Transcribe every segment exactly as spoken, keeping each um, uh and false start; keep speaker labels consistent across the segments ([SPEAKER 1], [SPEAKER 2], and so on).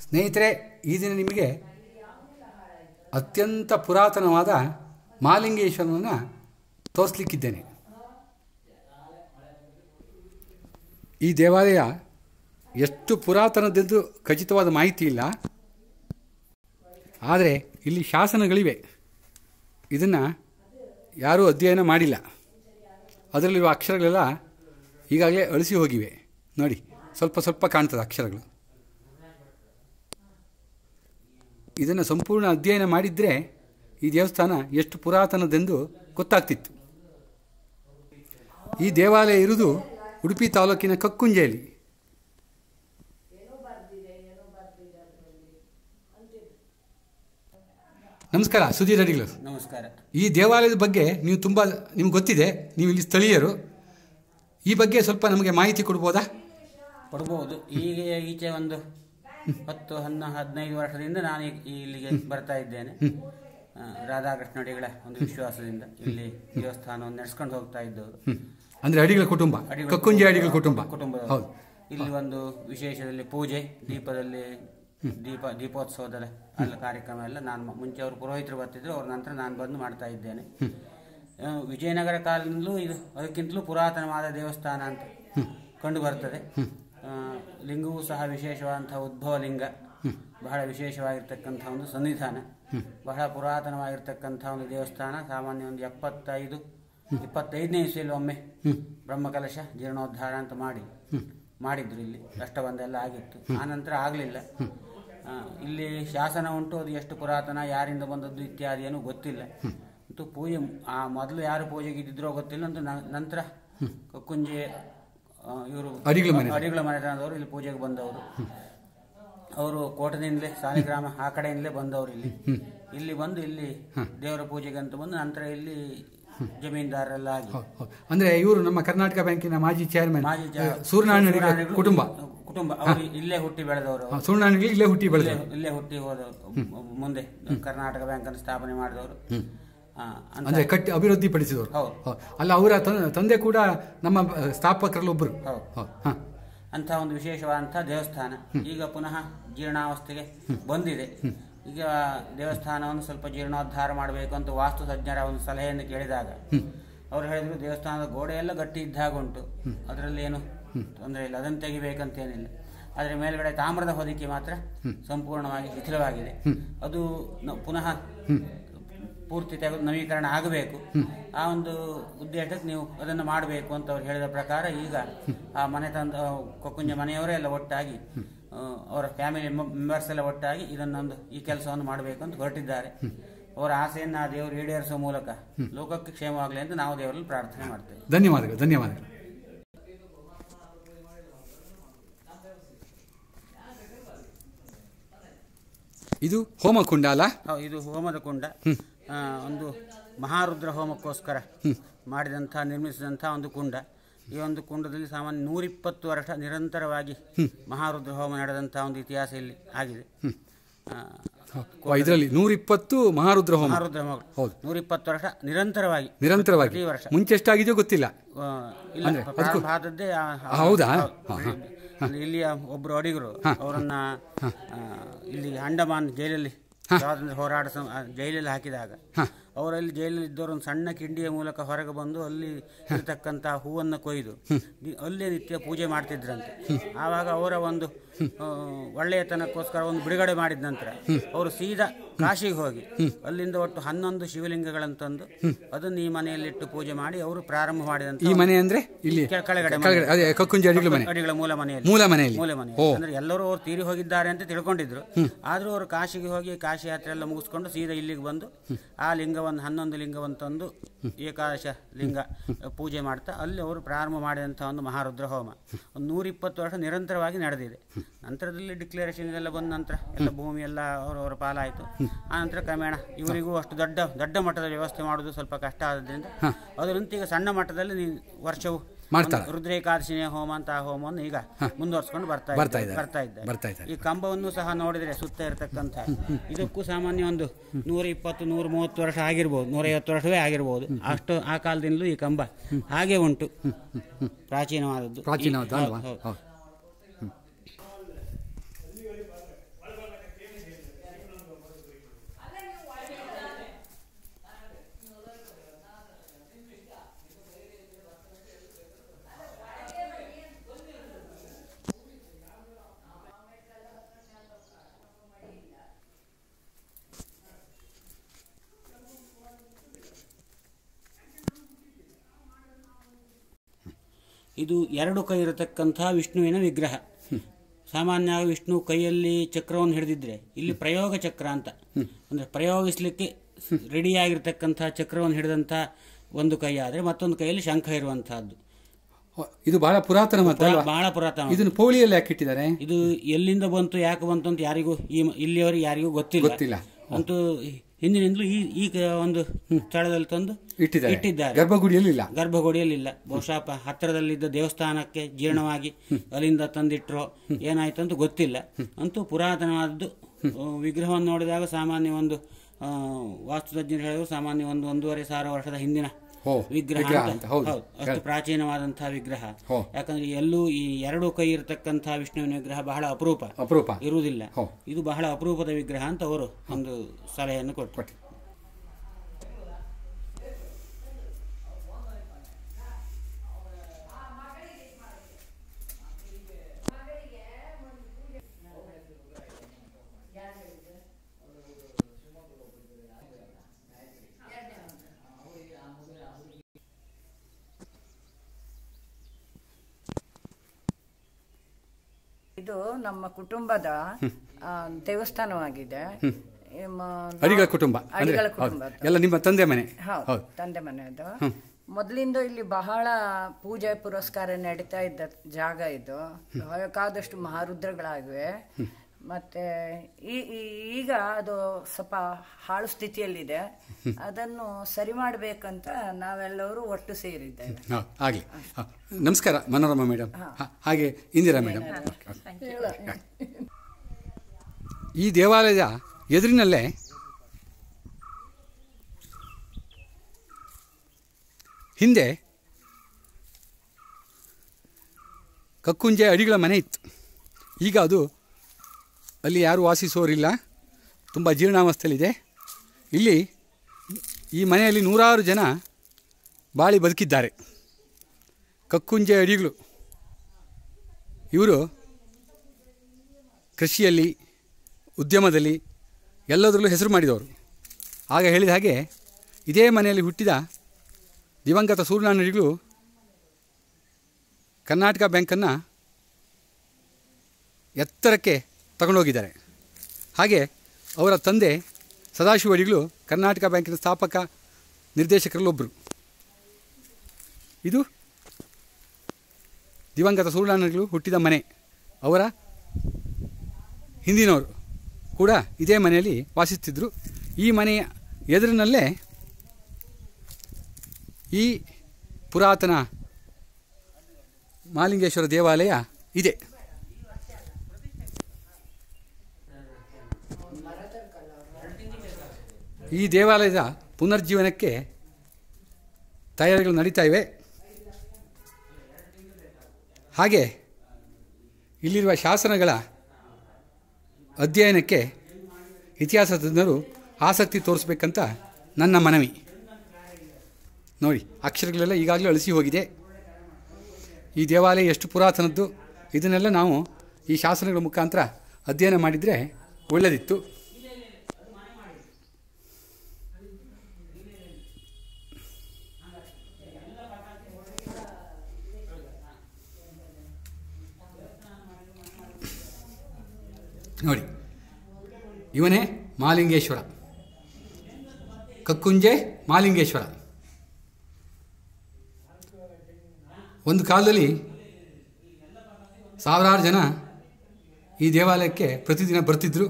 [SPEAKER 1] ಸ್ನೇಹಿತರೆ, ಈ ದಿನ ನಿಮಗೆ ಅತ್ಯಂತ ಪುರಾತನವಾದ ಮಹಾಲಿಂಗೇಶ್ವರನನ್ನು ತೋರಿಸಲಿಕ್ಕಿದ್ದೇನೆ. ಈ ದೇವಾಲಯ ಎಷ್ಟು ಪುರಾತನದೆಂದು ಖಚಿತವಾದ ಮಾಹಿತಿ ಇಲ್ಲ, ಆದರೆ ಇಲ್ಲಿ ಶಾಸನಗಳಿವೆ. ಇದನ್ನು ಯಾರೂ ಅಧ್ಯಯನ ಮಾಡಿಲ್ಲ. ಅದರಲ್ಲಿರುವ ಅಕ್ಷರಗಳೆಲ್ಲ ಈಗಾಗಲೇ ಅಳಿಸಿ ಹೋಗಿವೆ. ನೋಡಿ, ಸ್ವಲ್ಪ ಸ್ವಲ್ಪ ಕಾಣ್ತದೆ ಅಕ್ಷರಗಳು. ಇದನ್ನು ಸಂಪೂರ್ಣ ಅಧ್ಯಯನ ಮಾಡಿದರೆ ಈ ದೇವಸ್ಥಾನ ಎಷ್ಟು ಪುರಾತನದೆಂದು ಗೊತ್ತಾಗ್ತಿತ್ತು. ಈ ದೇವಾಲಯ ಇರುವುದು ಉಡುಪಿ ತಾಲೂಕಿನ ಕಕ್ಕುಂಜೆಯಲ್ಲಿ. ನಮಸ್ಕಾರ ಸುಧೀರ್ ಅಡಿಗಳು.
[SPEAKER 2] ನಮಸ್ಕಾರ.
[SPEAKER 1] ಈ ದೇವಾಲಯದ ಬಗ್ಗೆ ನೀವು ತುಂಬ ನಿಮ್ಗೆ ಗೊತ್ತಿದೆ, ನೀವು ಇಲ್ಲಿ ಸ್ಥಳೀಯರು. ಈ ಬಗ್ಗೆ ಸ್ವಲ್ಪ ನಮಗೆ ಮಾಹಿತಿ ಕೊಡ್ಬೋದಾ?
[SPEAKER 2] ಕೊಡ್ಬೋದು. ಈಗ ಈಚೆ ಒಂದು ಹತ್ತು ಹನ್ನ ಹದಿನೈದು ವರ್ಷದಿಂದ ನಾನು ಇಲ್ಲಿಗೆ ಬರ್ತಾ ಇದ್ದೇನೆ. ರಾಧಾಕೃಷ್ಣ ಅಡಿಗಳ ಒಂದು ವಿಶ್ವಾಸದಿಂದ ಇಲ್ಲಿ ದೇವಸ್ಥಾನವನ್ನು ನಡೆಸ್ಕೊಂಡು ಹೋಗ್ತಾ ಇದ್ದವರು.
[SPEAKER 1] ಅಂದರೆ ಅಡಿಗಳ ಕುಟುಂಬ, ಕಕ್ಕುಂಜೆ ಅಡಿಗಳ ಕುಟುಂಬ
[SPEAKER 2] ಕುಟುಂಬ ಇಲ್ಲಿ ಒಂದು ವಿಶೇಷದಲ್ಲಿ ಪೂಜೆ, ದೀಪದಲ್ಲಿ ದೀಪ ದೀಪೋತ್ಸವದ ಎಲ್ಲ ಕಾರ್ಯಕ್ರಮ ಎಲ್ಲ ನಾನು ಮುಂಚೆ ಅವರು ಪುರೋಹಿತರು ಬರ್ತಿದ್ರು, ಅವ್ರ ನಂತರ ನಾನು ಬಂದು ಮಾಡ್ತಾ ಇದ್ದೇನೆ. ವಿಜಯನಗರ ಕಾಲದಿಂದಲೂ ಇದು ಅದಕ್ಕಿಂತಲೂ ಪುರಾತನವಾದ ದೇವಸ್ಥಾನ ಅಂತ ಕಂಡು ಬರ್ತದೆ. ಲಿಂಗವೂ ಸಹ ವಿಶೇಷವಾದಂತಹ ಉದ್ಭವ ಲಿಂಗ, ಬಹಳ ವಿಶೇಷವಾಗಿರ್ತಕ್ಕಂಥ ಒಂದು ಸನ್ನಿಧಾನ, ಬಹಳ ಪುರಾತನವಾಗಿರ್ತಕ್ಕಂಥ ಒಂದು ದೇವಸ್ಥಾನ. ಸಾಮಾನ್ಯ ಒಂದು ಎಪ್ಪತ್ತೈದು ಇಪ್ಪತ್ತೈದನೇ ಇಸ್ವಿಯಲ್ಲಿ ಒಮ್ಮೆ ಬ್ರಹ್ಮಕಲಶ ಜೀರ್ಣೋದ್ಧಾರ ಅಂತ ಮಾಡಿ ಮಾಡಿದ್ರು. ಇಲ್ಲಿ ಅಷ್ಟಬಂಧ ಎಲ್ಲ ಆಗಿತ್ತು. ಆ ನಂತರ ಆಗಲಿಲ್ಲ. ಇಲ್ಲಿ ಶಾಸನ ಉಂಟು, ಅದು ಎಷ್ಟು ಪುರಾತನ, ಯಾರಿಂದ ಬಂದದ್ದು ಇತ್ಯಾದಿ ಏನೂ ಗೊತ್ತಿಲ್ಲ. ಅಂತೂ ಪೂಜೆ ಆ ಮೊದಲು ಯಾರು ಪೂಜೆಗೆ ಇದ್ದಿದ್ರೋ ಗೊತ್ತಿಲ್ಲ. ಅಂತೂ ನಂತರ ಕಕ್ಕುಂಜೆ ಇವರು ಅಡಿಗಳ ಮನೆತನದವರು ಇಲ್ಲಿ ಪೂಜೆಗೆ ಬಂದವರು. ಅವರು ಕೋಟದಿಂದಲೇ ಸಾಲಿಗ್ರಾಮ ಆ ಕಡೆಯಿಂದಲೇ ಬಂದವರು. ಇಲ್ಲಿ ಇಲ್ಲಿ ಬಂದು ಇಲ್ಲಿ ದೇವರ ಪೂಜೆಗೆ ಅಂತ ಬಂದು ನಂತರ ಇಲ್ಲಿ ಜಮೀನ್ದಾರರೆಲ್ಲ ಆಗಿ.
[SPEAKER 1] ಅಂದ್ರೆ ಇವರು ನಮ್ಮ ಕರ್ನಾಟಕ ಬ್ಯಾಂಕಿನ ಮಾಜಿ ಚೇರ್ಮನ್ ಸೂರ್ಯನಾರಾಯಣ ಕುಟುಂಬ
[SPEAKER 2] ಕುಟುಂಬ ಅವರು ಇಲ್ಲೇ ಹುಟ್ಟಿ ಬೆಳೆದವರು.
[SPEAKER 1] ಸೂರ್ಯನಾರಾಯಣ ಇಲ್ಲೇ ಹುಟ್ಟಿ ಬೆಳೆದವರು
[SPEAKER 2] ಇಲ್ಲೇ ಹುಟ್ಟಿ ಹೋದವರು. ಮುಂದೆ ಕರ್ನಾಟಕ ಬ್ಯಾಂಕ್ ಅನ್ನು ಸ್ಥಾಪನೆ ಮಾಡಿದವರು,
[SPEAKER 1] ಅಂದ್ರೆ ಕಟ್ಟಿ ಅಭಿವೃದ್ಧಿ ಪಡಿಸಿದವರು. ಅಲ್ಲ, ಅವರ ತಂದೆ ಕೂಡ ನಮ್ಮ ಸ್ಥಾಪಕರಲ್ಲಿ ಒಬ್ಬರು.
[SPEAKER 2] ಅಂತ ಒಂದು ವಿಶೇಷವಾದಂತಹ ದೇವಸ್ಥಾನ ಈಗ ಪುನಃ ಜೀರ್ಣಾವಸ್ಥೆಗೆ ಬಂದಿದೆ. ಈಗ ದೇವಸ್ಥಾನವನ್ನು ಸ್ವಲ್ಪ ಜೀರ್ಣೋದ್ಧಾರ ಮಾಡಬೇಕು ಅಂತ ವಾಸ್ತು ತಜ್ಞರ ಒಂದು ಸಲಹೆಯನ್ನು ಕೇಳಿದಾಗ ಅವರು ಹೇಳಿದ್ರು, ದೇವಸ್ಥಾನದ ಗೋಡೆ ಎಲ್ಲ ಗಟ್ಟಿ ಇದ್ದಾಗ ಉಂಟು, ಅದರಲ್ಲಿ ಏನು ತೊಂದರೆ ಇಲ್ಲ, ಅದನ್ನು ತೆಗಿಬೇಕಂತೇನಿಲ್ಲ. ಆದರೆ ಮೇಲ್ಗಡೆ ತಾಮ್ರದ ಹೊದಿಕೆ ಮಾತ್ರ ಸಂಪೂರ್ಣವಾಗಿ ಶಿಥಿಲವಾಗಿದೆ. ಅದು ಪುನಃ ಪೂರ್ತಿ ತೆಗೆದು ನವೀಕರಣ ಆಗಬೇಕು. ಆ ಒಂದು ಉದ್ದೇಶಕ್ಕೆ ನೀವು ಅದನ್ನು ಮಾಡಬೇಕು ಅಂತ ಅವ್ರು ಹೇಳಿದ ಪ್ರಕಾರ ಈಗ ಆ ಮನೆ ತಂದ ಕಕ್ಕುಂಜೆ ಮನೆಯವರೇ ಎಲ್ಲ ಒಟ್ಟಾಗಿ, ಅವರ ಫ್ಯಾಮಿಲಿ ಮೆಂಬರ್ಸ್ ಎಲ್ಲ ಒಟ್ಟಾಗಿ ಇದನ್ನೊಂದು ಈ ಕೆಲಸವನ್ನು ಮಾಡಬೇಕು ಅಂತ ಹೊರಟಿದ್ದಾರೆ. ಅವರ ಆಸೆಯನ್ನು ಆ ದೇವರು ಈಡೇರಿಸುವ ಮೂಲಕ ಲೋಕಕ್ಕೆ ಕ್ಷೇಮವಾಗಲಿ ಅಂತ ನಾವು ದೇವರಲ್ಲಿ ಪ್ರಾರ್ಥನೆ ಮಾಡ್ತೇವೆ.
[SPEAKER 1] ಧನ್ಯವಾದಗಳು. ಧನ್ಯವಾದಗಳು. ಇದು ಹೋಮಕುಂಡ ಅಲ್ಲ?
[SPEAKER 2] ಇದು ಹೋಮದ ಕುಂಡ. ಒಂದು ಮಹಾರುದ್ರ ಹೋಮಕ್ಕೋಸ್ಕರ ಮಾಡಿದಂಥ ನಿರ್ಮಿಸಿದಂಥ ಒಂದು ಕುಂಡ. ಈ ಒಂದು ಕುಂಡದಲ್ಲಿ ಸಾಮಾನ್ಯ ನೂರಿಪ್ಪತ್ತು ವರ್ಷ ನಿರಂತರವಾಗಿ ಮಹಾರುದ್ರ ಹೋಮ ನಡೆದಂಥ ಒಂದು ಇತಿಹಾಸ ಇಲ್ಲಿ ಆಗಿದೆ.
[SPEAKER 1] ಇದರಲ್ಲಿ ನೂರಿಪ್ಪತ್ತು ಮಹಾರುದ್ರ ಹೋಮ
[SPEAKER 2] ಮಹಾರುದ್ರ ಹೋಮ ಹೌದು, ನೂರಿಪ್ಪತ್ತು ವರ್ಷ ನಿರಂತರವಾಗಿ
[SPEAKER 1] ನಿರಂತರವಾಗಿ ಪ್ರತಿ ವರ್ಷ. ಮುಂಚೆ ಎಷ್ಟಾಗಿದೆಯೋ ಗೊತ್ತಿಲ್ಲ.
[SPEAKER 2] ಭಾರತದ್ದೇ.
[SPEAKER 1] ಹೌದಾ?
[SPEAKER 2] ಇಲ್ಲಿಯ ಒಬ್ಬರು ಅಡಿಗರು ಅವರನ್ನ ಇಲ್ಲಿ ಅಂಡಮಾನ್ ಜೈಲಲ್ಲಿ ಸ್ವಾತಂತ್ರ್ಯ ಹೋರಾಟ ಜೈಲಲ್ಲಿ ಹಾಕಿದಾಗ ಅವರಲ್ಲಿ ಜೈಲಲ್ಲಿ ಇದ್ದವರು ಒಂದು ಸಣ್ಣ ಕಿಂಡಿಯ ಮೂಲಕ ಹೊರಗೆ ಬಂದು ಅಲ್ಲಿ ಇರತಕ್ಕಂಥ ಹೂವನ್ನು ಕೊಯ್ದು ಅಲ್ಲೇ ನಿತ್ಯ ಪೂಜೆ ಮಾಡ್ತಿದ್ರಂತೆ. ಆವಾಗ ಅವರ ಒಂದು ಒಳ್ಳೆಯತನಕ್ಕೋಸ್ಕರ ಒಂದು ಬಿಡುಗಡೆ ಮಾಡಿದ ನಂತರ ಅವರು ಸೀದಾ ಕಾಶಿಗೆ ಹೋಗಿ ಅಲ್ಲಿಂದ ಒಟ್ಟು ಹನ್ನೊಂದು ಶಿವಲಿಂಗಗಳಂತಂದು ಅದನ್ನು ಈ ಮನೆಯಲ್ಲಿಟ್ಟು ಪೂಜೆ ಮಾಡಿ ಅವರು ಪ್ರಾರಂಭ ಮಾಡಿದಂತ.
[SPEAKER 1] ಈ ಮನೆ ಅಂದ್ರೆ ಇಲ್ಲಿ
[SPEAKER 2] ಕೆಳಗಡೆ
[SPEAKER 1] ಕಕ್ಕುಂಜೆ ಅಡಿಗಳ
[SPEAKER 2] ಮೂಲ ಮನೆಯಲ್ಲಿ
[SPEAKER 1] ಮೂಲ ಮನೆಯಲ್ಲಿ
[SPEAKER 2] ಮೂಲ ಮನೆ ಅಂದ್ರೆ ಎಲ್ಲರೂ ಅವ್ರು ತೀರಿ ಹೋಗಿದ್ದಾರೆ ಅಂತ ತಿಳ್ಕೊಂಡಿದ್ರು. ಆದ್ರೂ ಅವರು ಕಾಶಿಗೆ ಹೋಗಿ ಕಾಶಿ ಯಾತ್ರೆ ಎಲ್ಲ ಮುಗಿಸ್ಕೊಂಡು ಸೀದಾ ಇಲ್ಲಿಗೆ ಬಂದು ಆ ಲಿಂಗವನ್ನು ಹನ್ನೊಂದು ಲಿಂಗವನ್ನು ತಂದು ಏಕಾದಶ ಲಿಂಗ ಪೂಜೆ ಮಾಡ್ತಾ ಅಲ್ಲಿ ಅವರು ಪ್ರಾರಂಭ ಮಾಡಿದಂಥ ಒಂದು ಮಹಾರುದ್ರ ಹೋಮ ಒಂದು ನೂರಿಪ್ಪತ್ತು ವರ್ಷ ನಿರಂತರವಾಗಿ ನಡೆದಿದೆ. ನಂತರದಲ್ಲಿ ಡಿಕ್ಲೇರೇಷನ್ ಎಲ್ಲ ಬಂದ ನಂತರ ಎಲ್ಲ ಭೂಮಿ ಎಲ್ಲ ಅವರವರ ಪಾಲಾಯಿತು. ಆ ನಂತರ ಕ್ರಮೇಣ ಇವರಿಗೂ ಅಷ್ಟು ದೊಡ್ಡ ದೊಡ್ಡ ಮಟ್ಟದ ವ್ಯವಸ್ಥೆ ಮಾಡೋದು ಸ್ವಲ್ಪ ಕಷ್ಟ ಆದ್ರಿಂದ ಅದರಂತೆ ಈಗ ಸಣ್ಣ ಮಟ್ಟದಲ್ಲಿ ವರ್ಷವು ರುದ್ರೇಕಾದಶಿನಿಯ ಹೋಮ ಅಂತ ಆ ಹೋಮವನ್ನು ಈಗ ಮುಂದುವರ್ಸ್ಕೊಂಡು ಬರ್ತಾ ಬರ್ತಾ ಇದ್ದಾರೆ. ಈ ಕಂಬವನ್ನು ಸಹ ನೋಡಿದ್ರೆ ಸುತ್ತ ಇರತಕ್ಕಂಥ ಇದಕ್ಕೂ ಸಾಮಾನ್ಯ ಒಂದು ನೂರ ಇಪ್ಪತ್ತು ನೂರ ಮೂವತ್ತು ವರ್ಷ ಆಗಿರ್ಬೋದು, ನೂರೈವತ್ತು ವರ್ಷವೇ ಆಗಿರ್ಬೋದು. ಅಷ್ಟು ಆ ಕಾಲದಿಂದಲೂ ಈ ಕಂಬ ಹಾಗೆ ಉಂಟು, ಪ್ರಾಚೀನವಾದದ್ದು. ಇದು ಎರಡು ಕೈ ಇರತಕ್ಕಂಥ ವಿಷ್ಣುವಿನ ವಿಗ್ರಹ. ಸಾಮಾನ್ಯವಾಗಿ ವಿಷ್ಣು ಕೈಯಲ್ಲಿ ಚಕ್ರವನ್ನು ಹಿಡಿದಿದ್ರೆ ಇಲ್ಲಿ ಪ್ರಯೋಗ ಚಕ್ರ ಅಂತ, ಅಂದರೆ ಪ್ರಯೋಗಿಸಲಿಕ್ಕೆ ರೆಡಿಯಾಗಿರ್ತಕ್ಕಂಥ ಚಕ್ರವನ್ನು ಹಿಡಿದಂಥ ಒಂದು ಕೈ ಆದರೆ ಮತ್ತೊಂದು ಕೈಯಲ್ಲಿ ಶಂಖ ಇರುವಂತಹದ್ದು.
[SPEAKER 1] ಇದು ಬಹಳ ಪುರಾತನ ಮತ್ತು
[SPEAKER 2] ಬಹಳ ಪುರಾತನ.
[SPEAKER 1] ಇದನ್ನು ಪೌಳಿಯಲ್ಲಿ ಯಾಕೆ ಇಟ್ಟಿದ್ದಾರೆ?
[SPEAKER 2] ಇದು ಎಲ್ಲಿಂದ ಬಂತು ಯಾಕೆ ಬಂತು ಅಂತ ಯಾರಿಗೂ ಈ ಇಲ್ಲಿಯವರೆಗೆ ಯಾರಿಗೂ ಗೊತ್ತಿಲ್ಲ
[SPEAKER 1] ಗೊತ್ತಿಲ್ಲ
[SPEAKER 2] ಅಂತೂ ಹಿಂದಿನಿಂದಲೂ ಈ ಈ ಒಂದು ಸ್ಥಳದಲ್ಲಿ ತಂದು ಇಟ್ಟಿದ್ದಾರೆ.
[SPEAKER 1] ಗರ್ಭಗುಡಿಯಲ್ಲಿ ಇಲ್ಲ,
[SPEAKER 2] ಗರ್ಭಗುಡಿಯಲ್ಲಿ ಇಲ್ಲ. ಬಹುಶಃ ಹತ್ತಿರದಲ್ಲಿದ್ದ ದೇವಸ್ಥಾನಕ್ಕೆ ಜೀರ್ಣವಾಗಿ ಅಲ್ಲಿಂದ ತಂದಿಟ್ರೋ ಏನಾಯ್ತು ಅಂತ ಗೊತ್ತಿಲ್ಲ. ಅಂತೂ ಪುರಾತನವಾದದ್ದು ವಿಗ್ರಹವನ್ನು ನೋಡಿದಾಗ ಸಾಮಾನ್ಯ ಒಂದು ವಾಸ್ತುತಜ್ಞರು ಹೇಳಿದ್ರು ಸಾಮಾನ್ಯ ಒಂದು ಒಂದೂವರೆ ಸಾವಿರ ವರ್ಷದ ಹಿಂದಿನ ವಿಗ್ರಹ ಅಂತ. ಹೌದು, ಅಷ್ಟು ಪ್ರಾಚೀನವಾದಂತಹ ವಿಗ್ರಹ. ಯಾಕಂದ್ರೆ ಎಲ್ಲೂ ಈ ಎರಡು ಕೈ ಇರತಕ್ಕಂತಹ ವಿಷ್ಣುವಿನ ವಿಗ್ರಹ ಬಹಳ ಅಪರೂಪ ಅಪರೂಪ ಇರುವುದಿಲ್ಲ. ಇದು ಬಹಳ ಅಪರೂಪದ ವಿಗ್ರಹ ಅಂತ ಅವರು ಒಂದು ಸಲಹೆಯನ್ನು ಕೊಟ್ಟು.
[SPEAKER 3] ಇದು ನಮ್ಮ ಕುಟುಂಬದ ದೇವಸ್ಥಾನವಾಗಿದೆ.
[SPEAKER 1] ಅಡಿಗಳ ಕುಟುಂಬ,
[SPEAKER 3] ಅಡಿಗಳ ಕುಟುಂಬ
[SPEAKER 1] ಎಲ್ಲ ನಿಮ್ಮ ತಂದೆ ಮನೆ.
[SPEAKER 3] ಹೌದು, ತಂದೆ ಮನೆ. ಅದು ಮೊದಲಿಂದ ಇಲ್ಲಿ ಬಹಳ ಪೂಜೆ ಪುರಸ್ಕಾರ ನಡೀತಾ ಇದ್ದ ಜಾಗ ಇದು. ಬೇಕಾದಷ್ಟು ಮಹಾರುದ್ರಗಳಾಗಿವೆ. ಮತ್ತೆ ಈಗ ಅದು ಸ್ವಲ್ಪ ಹಾಳು ಸ್ಥಿತಿಯಲ್ಲಿದೆ. ಅದನ್ನು ಸರಿ ಮಾಡಬೇಕಂತ ನಾವೆಲ್ಲರೂ ಒಟ್ಟು ಸೇರಿದ್ದೇವೆ.
[SPEAKER 1] ಆಗಲಿ. ನಮಸ್ಕಾರ ಮನೋರಮಾ ಮೇಡಮ್, ಹಾಗೆ ಇಂದಿರಾ ಮೇಡಮ್. ಈ ದೇವಾಲಯದ ಎದುರಿನಲ್ಲೇ ಹಿಂದೆ ಕಕ್ಕುಂಜೆ ಅಡಿಗಳ ಮನೆ ಇತ್ತು. ಈಗ ಅದು ಅಲ್ಲಿ ಯಾರೂ ವಾಸಿಸೋರಿಲ್ಲ, ತುಂಬ ಜೀರ್ಣಾವಸ್ಥೆಯಲ್ಲಿದೆ. ಇಲ್ಲಿ ಈ ಮನೆಯಲ್ಲಿ ನೂರಾರು ಜನ ಬಾಳಿ ಬದುಕಿದ್ದಾರೆ. ಕಕ್ಕುಂಜೆ ಅಡಿಗಳು ಇವರು ಕೃಷಿಯಲ್ಲಿ, ಉದ್ಯಮದಲ್ಲಿ ಎಲ್ಲದರಲ್ಲೂ ಹೆಸರು ಮಾಡಿದವರು. ಆಗ ಹೇಳಿದ ಹಾಗೆ ಇದೇ ಮನೆಯಲ್ಲಿ ಹುಟ್ಟಿದ ದಿವಂಗತ ಸೂರ್ಯನಾರಾಯಣ ಅಡಿಗಳು ಕರ್ನಾಟಕ ಬ್ಯಾಂಕನ್ನು ಎತ್ತರಕ್ಕೆ ತಗೊಂಡೋಗಿದ್ದಾರೆ. ಹಾಗೆ ಅವರ ತಂದೆ ಸದಾಶಿವ ಅಡಿಗಳು ಕರ್ನಾಟಕ ಬ್ಯಾಂಕಿನ ಸ್ಥಾಪಕ ನಿರ್ದೇಶಕರಲ್ಲೊಬ್ಬರು. ಇದು ದಿವಂಗತ ಸೂರ್ಯನಾರಾಯಣ ಅಡಿಗಳು ಹುಟ್ಟಿದ ಮನೆ. ಅವರ ಹಿಂದಿನವರು ಕೂಡ ಇದೇ ಮನೆಯಲ್ಲಿ ವಾಸಿಸ್ತಿದ್ದರು. ಈ ಮನೆಯ ಎದುರಿನಲ್ಲೇ ಈ ಪುರಾತನ ಮಹಾಲಿಂಗೇಶ್ವರ ದೇವಾಲಯ ಇದೆ. ಈ ದೇವಾಲಯದ ಪುನರ್ಜೀವನಕ್ಕೆ ತಯಾರಿಗಳು ನಡೀತಾ ಇವೆ. ಹಾಗೆ ಇಲ್ಲಿರುವ ಶಾಸನಗಳ ಅಧ್ಯಯನಕ್ಕೆ ಇತಿಹಾಸ ತಜ್ಞರು ಆಸಕ್ತಿ ತೋರಿಸ್ಬೇಕಂತ ನನ್ನ ಮನವಿ. ನೋಡಿ, ಅಕ್ಷರಗಳೆಲ್ಲ ಈಗಾಗಲೇ ಅಳಿಸಿ ಹೋಗಿದೆ. ಈ ದೇವಾಲಯ ಎಷ್ಟು ಪುರಾತನದ್ದು, ಇದನ್ನೆಲ್ಲ ನಾವು ಈ ಶಾಸನಗಳ ಮುಖಾಂತರ ಅಧ್ಯಯನ ಮಾಡಿದರೆ ಒಳ್ಳೆಯದಿತ್ತು. ನೋಡಿ, ಇವನೇ ಮಹಾಲಿಂಗೇಶ್ವರ, ಕಕ್ಕುಂಜೆ ಮಹಾಲಿಂಗೇಶ್ವರ. ಒಂದು ಕಾಲದಲ್ಲಿ ಸಾವಿರಾರು ಜನ ಈ ದೇವಾಲಯಕ್ಕೆ ಪ್ರತಿದಿನ ಬರ್ತಿದ್ದರು.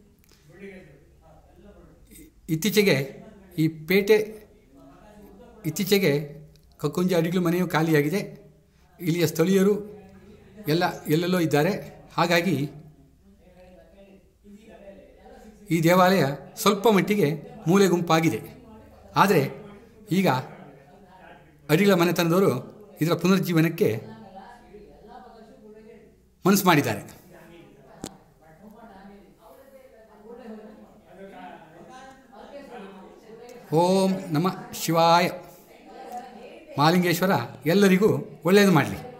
[SPEAKER 1] ಇತ್ತೀಚೆಗೆ ಈ ಪೇಟೆ ಇತ್ತೀಚೆಗೆ ಕಕ್ಕುಂಜೆ ಅಡಿಗಳು ಮನೆಯು ಖಾಲಿಯಾಗಿದೆ. ಇಲ್ಲಿಯ ಸ್ಥಳೀಯರು ಎಲ್ಲ ಎಲ್ಲೆಲ್ಲೋ ಇದ್ದಾರೆ. ಹಾಗಾಗಿ ಈ ದೇವಾಲಯ ಸ್ವಲ್ಪ ಮಟ್ಟಿಗೆ ಮೂಲೆ ಗುಂಪಾಗಿದೆ. ಆದರೆ ಈಗ ಅಡಿಗಳ ಮನೆತನದವರು ಇದರ ಪುನರ್ಜೀವನಕ್ಕೆ ಮನಸ್ಸು ಮಾಡಿದ್ದಾರೆ. ಓಂ ನಮಃ ಶಿವಾಯ. ಮಹಾಲಿಂಗೇಶ್ವರ ಎಲ್ಲರಿಗೂ ಒಳ್ಳೆಯದು ಮಾಡಲಿ.